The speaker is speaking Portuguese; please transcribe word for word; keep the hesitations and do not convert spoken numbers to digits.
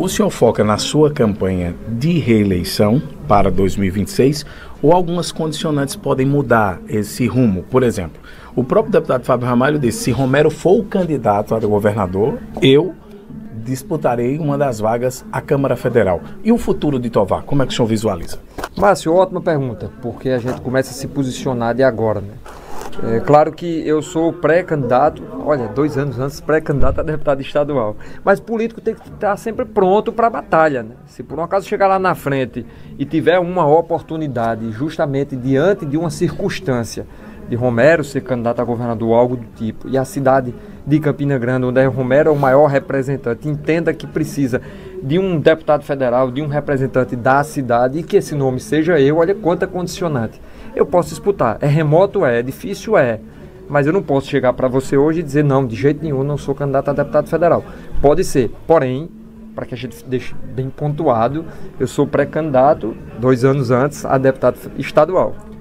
O senhor foca na sua campanha de reeleição para dois mil e vinte e seis ou algumas condicionantes podem mudar esse rumo? Por exemplo, o próprio deputado Fábio Ramalho disse, se Romero for o candidato a governador, eu disputarei uma das vagas à Câmara Federal. E o futuro de Tovar, como é que o senhor visualiza? Márcio, ótima pergunta, porque a gente começa a se posicionar de agora, né? É claro que eu sou pré-candidato, olha, dois anos antes, pré-candidato a deputado estadual. Mas político tem que estar sempre pronto para a batalha, né? Se por um acaso chegar lá na frente e tiver uma oportunidade, justamente diante de uma circunstância de Romero ser candidato a governador, algo do tipo, e a cidade de Campina Grande, onde Romero é o maior representante, entenda que precisa de um deputado federal, de um representante da cidade, e que esse nome seja eu, olha quanta condicionante. Eu posso disputar, é remoto, é, é difícil, é, mas eu não posso chegar para você hoje e dizer, não, de jeito nenhum, não sou candidato a deputado federal. Pode ser, porém, para que a gente deixe bem pontuado, eu sou pré-candidato, dois anos antes, a deputado estadual.